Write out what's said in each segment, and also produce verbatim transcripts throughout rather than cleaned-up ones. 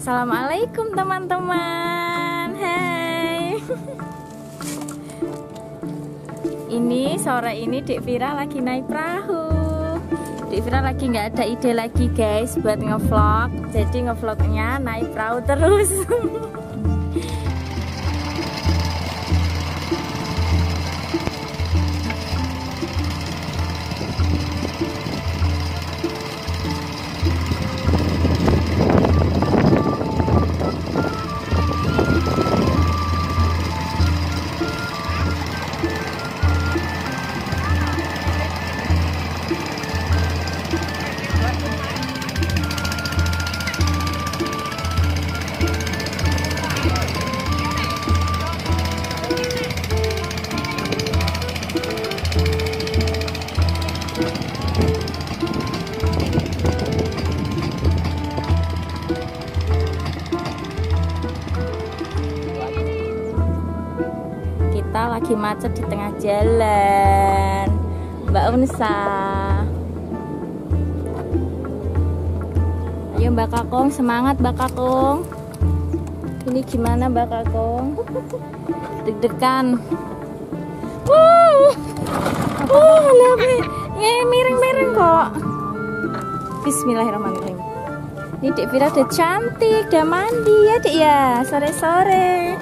Assalamualaikum teman-teman. Hai. Ini sore ini Dek Vira lagi naik perahu. Dek Vira lagi nggak ada ide lagi guys buat ngevlog. Jadi ngevlognya naik perahu terus. Kita lagi macet di tengah jalan, Mbak Unsa. Ayo Mbak Kakong, semangat Mbak Kakong. Ini gimana Mbak Kakong? Deg-degan. Wuh, wuh, lebih miring-miring kok. Bismillahirrahmanirrahim. Ini Dek Vira udah cantik, udah mandi ya Dek ya, sore-sore.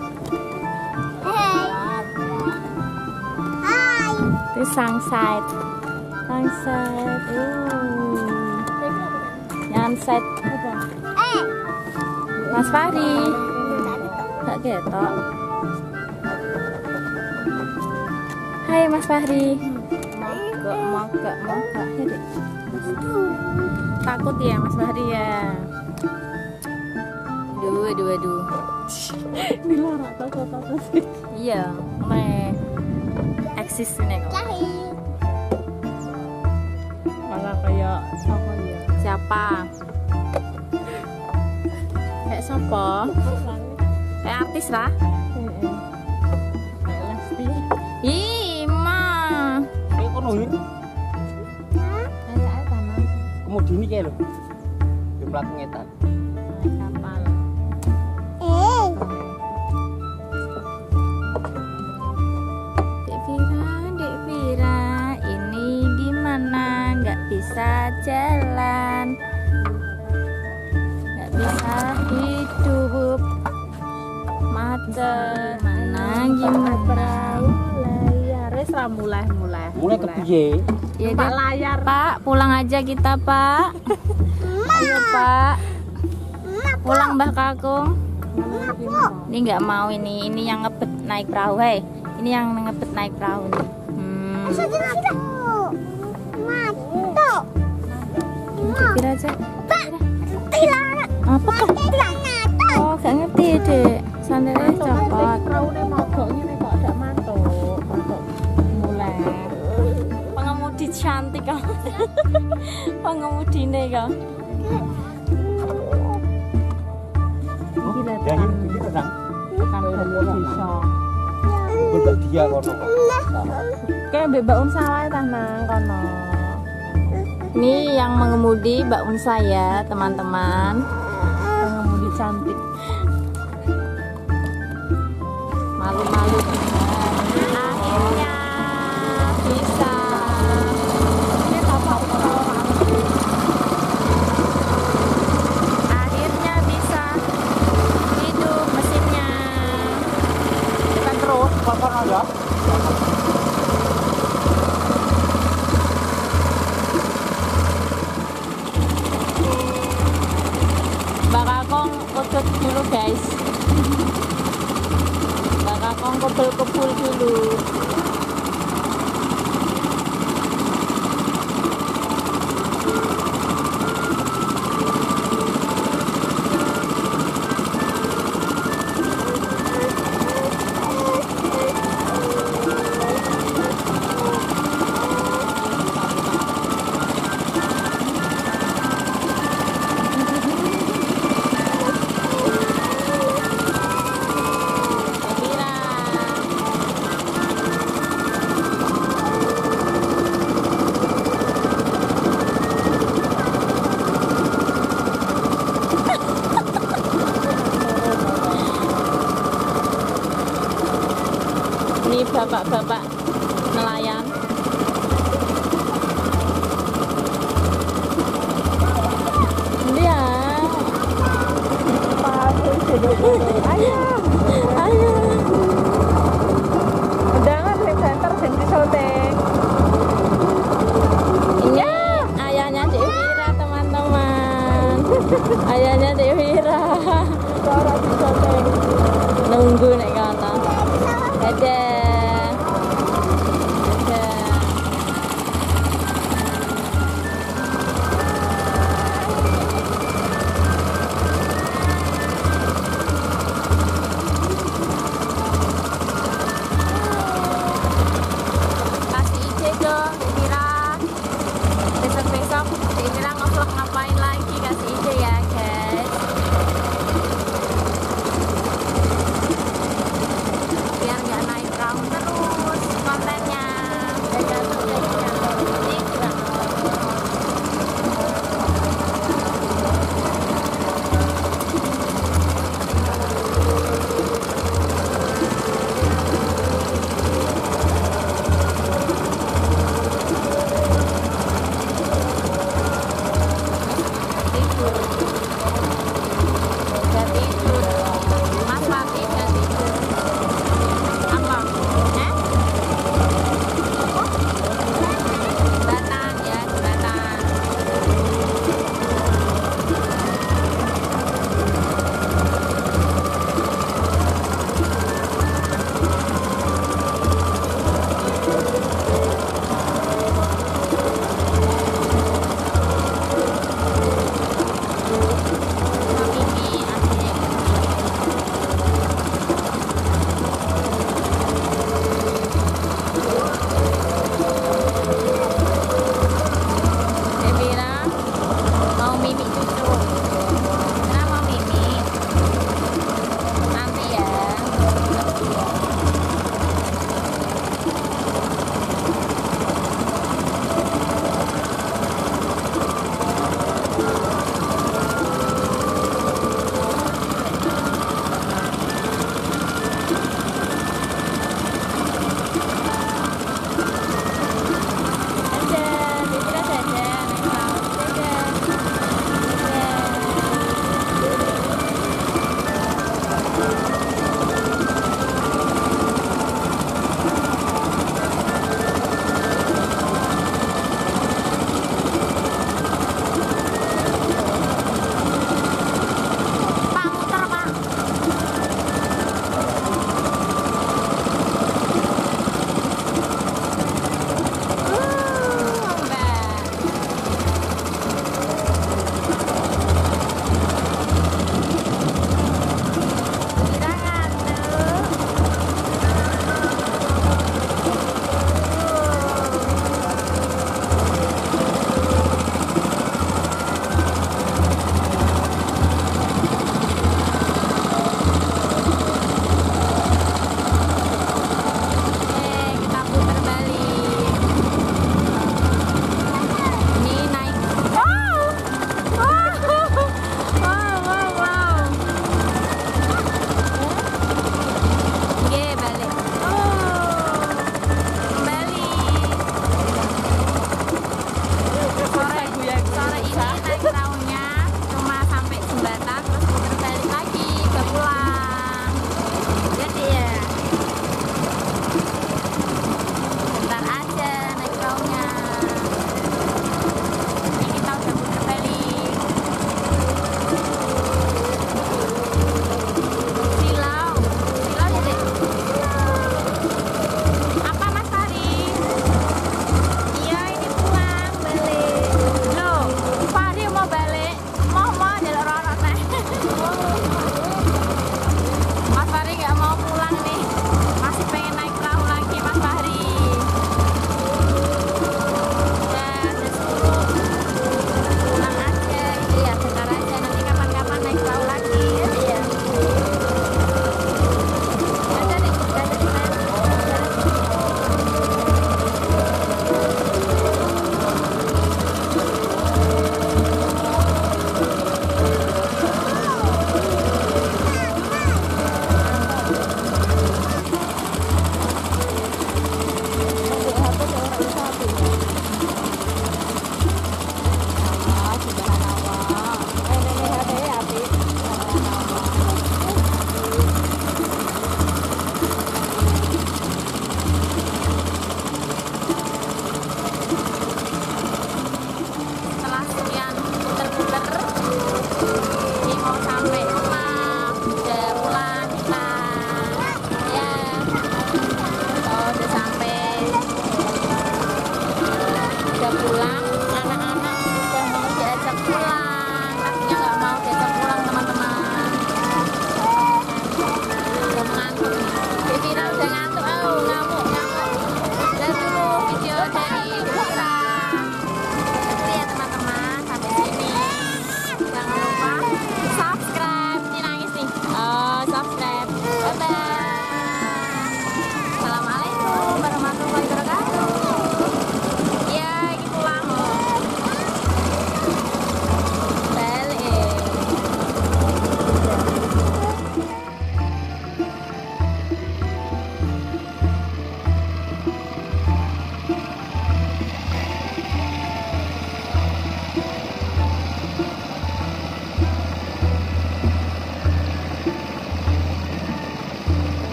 Itu sunset, sunset, uh, sunset. Mas Fahri, tak ketok. Hai Mas Fahri. Mogok, mogok, mogok ya Dek. Takut ya Mas Fahri ya. Aduh, aduh, aduh. Dilarang takut-takut sih. Iya, meh. Eksis ini kok. Malah kayak siapa ya? Siapa? Kayak siapa? Kayak artis lah. Kayak Lesti. Ih, ma. Kayak kono ya. Kayak apa tanah? Kemudian ini kayak lho. Di plat ngetan. Kapal. Dek Vira, Dek Vira, ini gimana? Nggak bisa jalan, nggak bisa hidup, macet. Mana gimana? Layar, res ra mulai-mulai. Mulai ke piye? Ya Pak deh, layar. Pak, pulang aja kita Pak. Ayo Pak, pulang Mbah Kakung. Ini nggak mau ini, ini yang ngebet naik perahu, hei. Ini yang ngebet naik perahu nih. Hmm. Kira aja. Apa tuh? Oh, gak ngerti dek. Sandalnya copot. Perahunya mogok ngene kok ada mantuk. Mantuk mulai. Pengemudi cantik kau. Pengemudi nih kau. Gila Ya ini iki tenang. kan bisa. Bener dia kono. Kayak Mbak Mbak Unsa wae ta nang kono. Ini yang mengemudi Mbak Unsa ya teman-teman. Pengemudi cantik. Malu-malu akhirnya bisa. Ini bapak Akhirnya bisa hidup mesinnya. Tekan terus, kono ya. Mbak Kakong kudut dulu guys. Mbak Kakong kebul-kebul dulu. Vira. bapak-bapak nelayan. Dia. Ayo. Ayo. Undangan sing center sing syuting. Ini ayahnya Dek Vira, teman-teman. Ayahnya Dek Vira. Suara di syuting. Nunggu nek kono. Dadah.